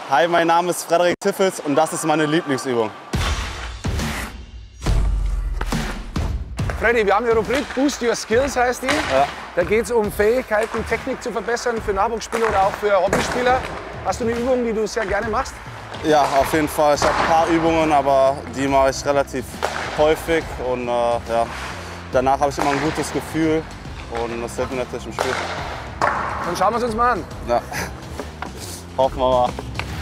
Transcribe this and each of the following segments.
Hi, mein Name ist Frederik Tiffels und das ist meine Lieblingsübung. Freddy, wir haben eine Rubrik Boost Your Skills, heißt die. Ja. Da geht es um Fähigkeiten, Technik zu verbessern für Nachwuchsspieler oder auch für Hobbyspieler. Hast du eine Übung, die du sehr gerne machst? Ja, auf jeden Fall. Ich habe ein paar Übungen, aber die mache ich relativ häufig. Und ja, danach habe ich immer ein gutes Gefühl und das hilft mir natürlich im Spiel. Dann schauen wir es uns mal an. Ja. Hoffen wir mal.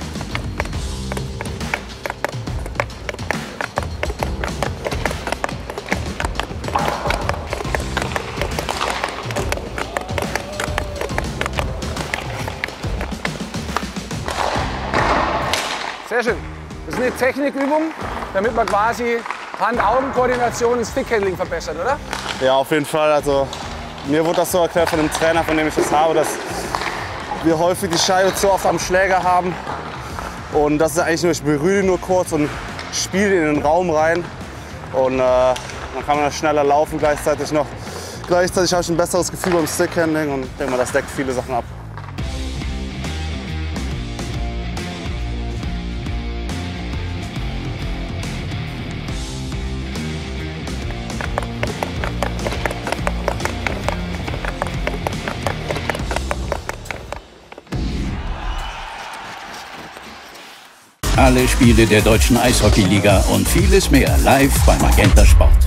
Sehr schön. Das ist eine Technikübung, damit man quasi Hand-Augen-Koordination und Stickhandling verbessert, oder? Ja, auf jeden Fall. Also, mir wurde das so erklärt von dem Trainer, von dem ich das habe, dass wir häufig die Scheibe zu oft am Schläger haben. Und das ist eigentlich nur, ich berühre nur kurz und spiele in den Raum rein. Und dann kann man das schneller laufen gleichzeitig noch. Gleichzeitig habe ich ein besseres Gefühl beim Stickhandling und ich denke mal, das deckt viele Sachen ab. Alle Spiele der Deutschen Eishockeyliga und vieles mehr live bei Magenta Sport.